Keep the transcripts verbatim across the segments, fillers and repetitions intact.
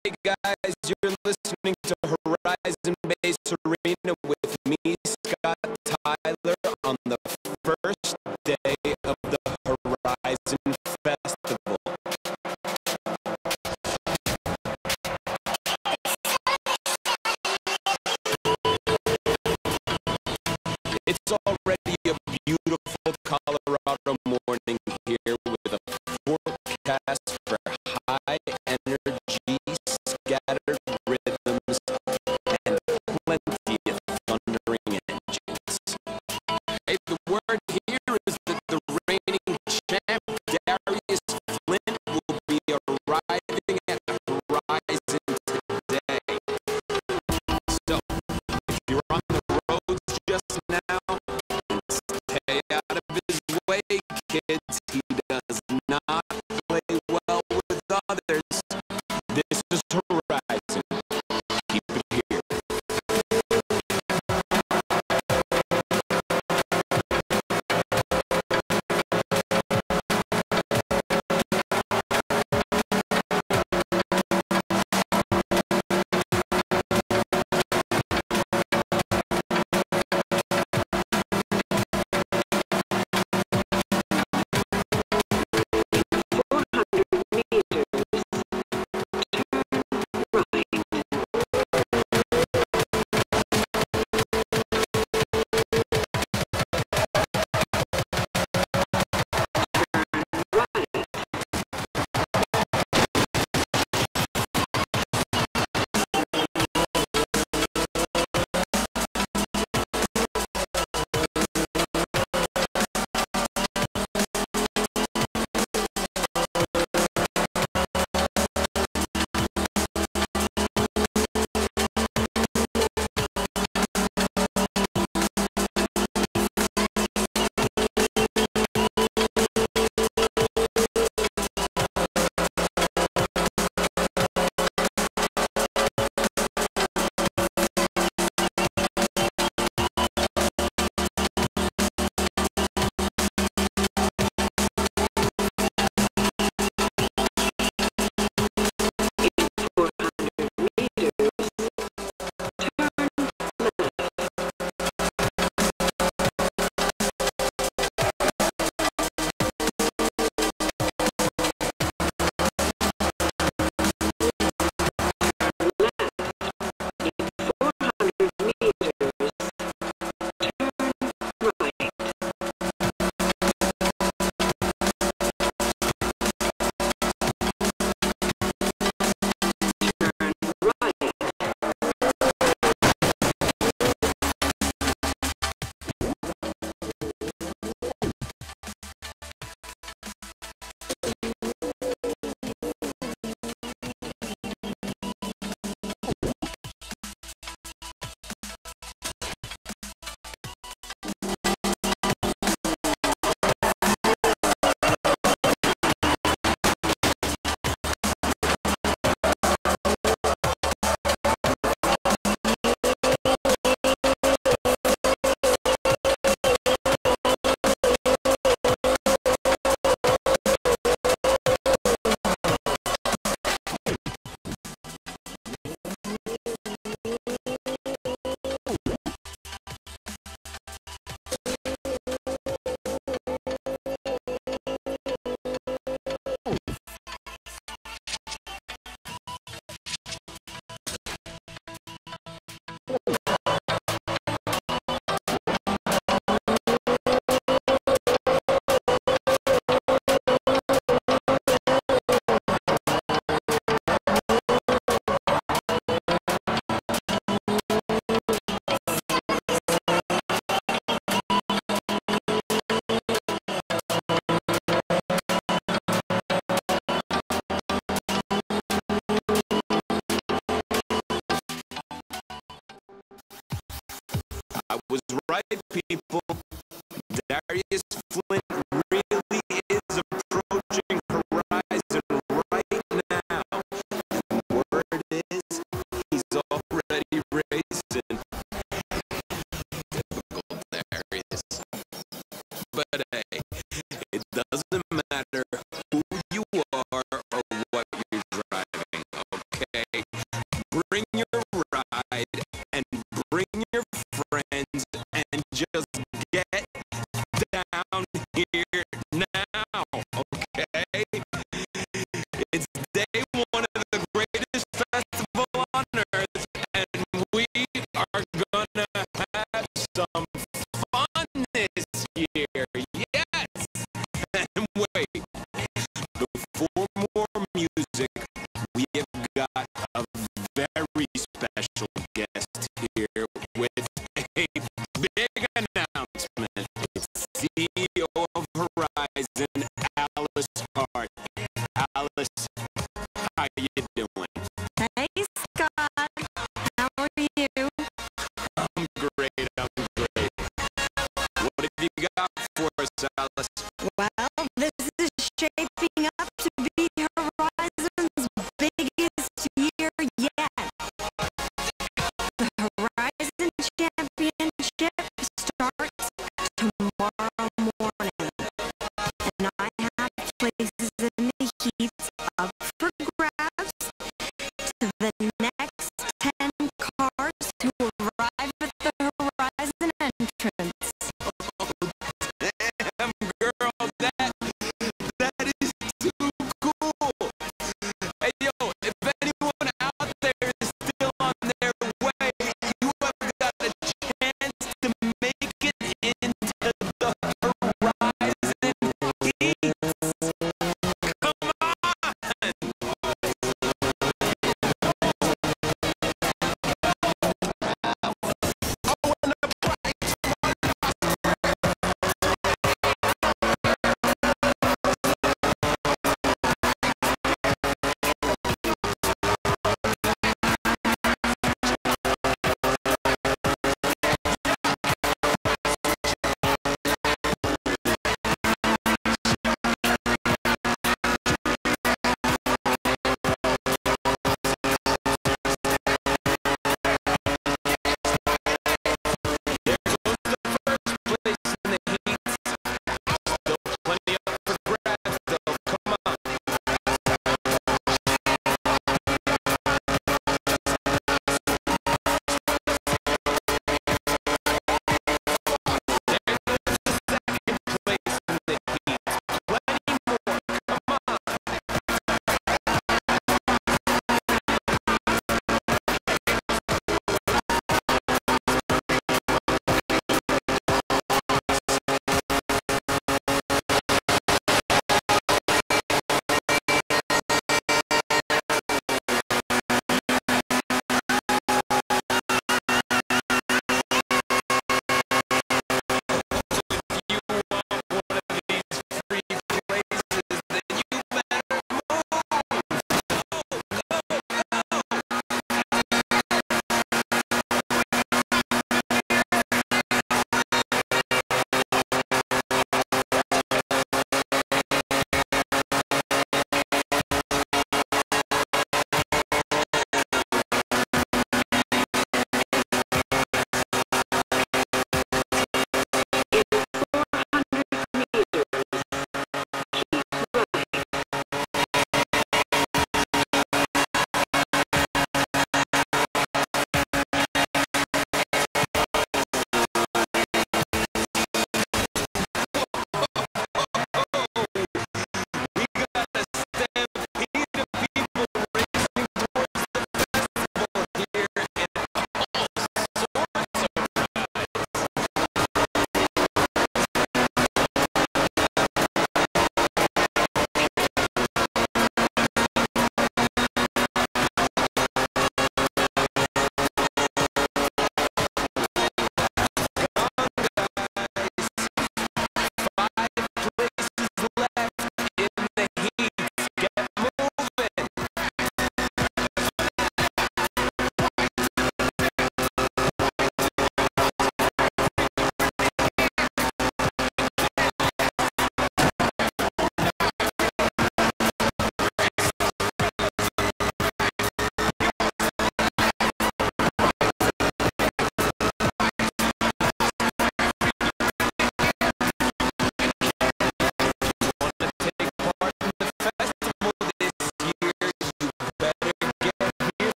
Hey guys, you're listening to Horizon Base Arena with me, Scott Tyler, on the first day of the Horizon Festival. It's already a beautiful Colorado morning here with a forecast for high energy, scattered rhythms, and plenty of thundering engines. Hey, the word here is that the reigning champ, Darius Flint, will be arriving at Horizon today. So, if you're on the roads just now, stay out of his way, kids. He does not play well with others. This is Horizon. Keep it here. I was right, people. Darius Flint really is approaching Horizon right now. And word is, he's already racing. Typical Darius. But hey, it doesn't matter who you are or what you're driving, okay? just get down here now, okay? It's day one of the greatest festival on earth, and we are gonna have some fun this year, yes! And wait, before more music, we have got a very special guest here with a big announcement. It's C E O of Horizon, Alice Hart. Alice, how you doing? Hey, Scott. How are you? I'm great, I'm great. What have you got for us, Alice? Well, this is shaping up to be Horizon's biggest year yet. The Horizon Championship starts tomorrow morning, and I have places in the heats up for grabs to the next ten cars to arrive at the Horizon entrance. Damn, girl, that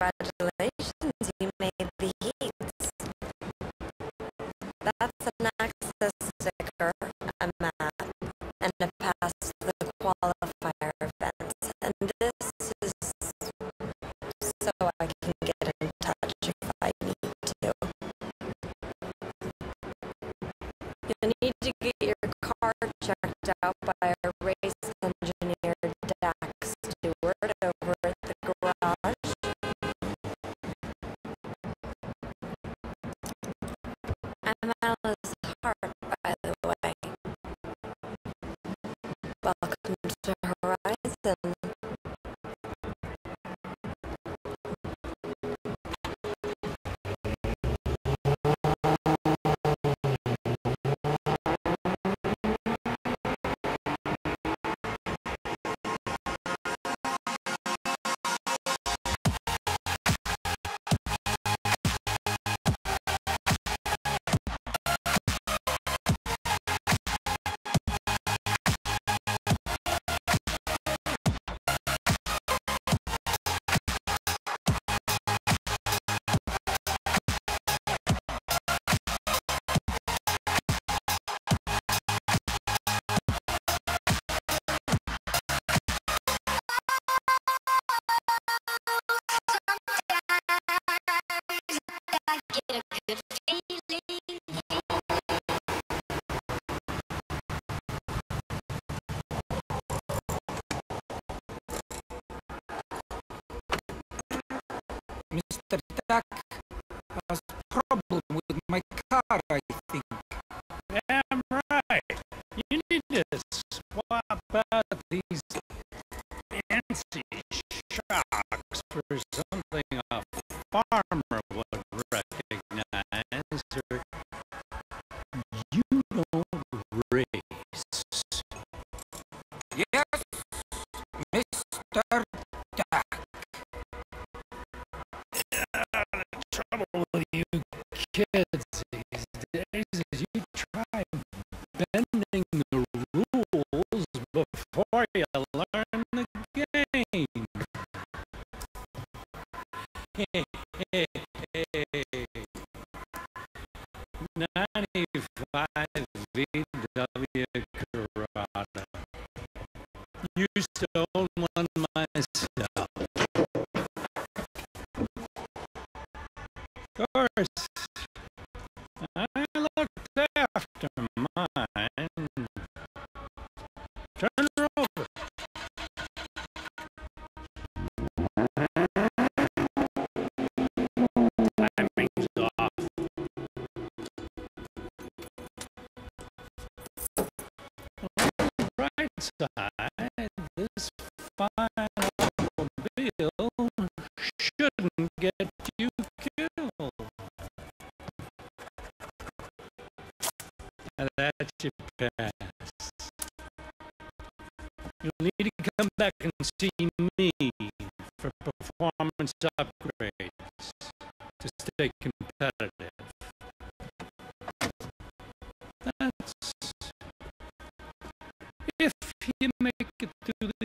Congratulations, you made the heats. That's an access sticker, a map, and a pass to the qualifier events. And this is so I can get in touch if I need to. You'll need to get your car checked out by a race engineer, Dax Stewart, over at the garage. I'm Alice Hart, by the way. Welcome to Horizon. Mister Duck has a problem with my car, I think. Damn right. You need to swap out these fancy shocks for something a farmer would recognize, or you don't race. Yes, Mister Duck. Uh, the trouble with you kids these days is you try bending the rules before you learn the game. ninety-five V W Corrado. Used to own one myself. Of course, I looked after mine. Turn her over. Timing's off. On the bright side, this fine automobile shouldn't get you killed. And that's your pass. You'll need to come back and see me for performance upgrades to stay competitive. That's if you make it through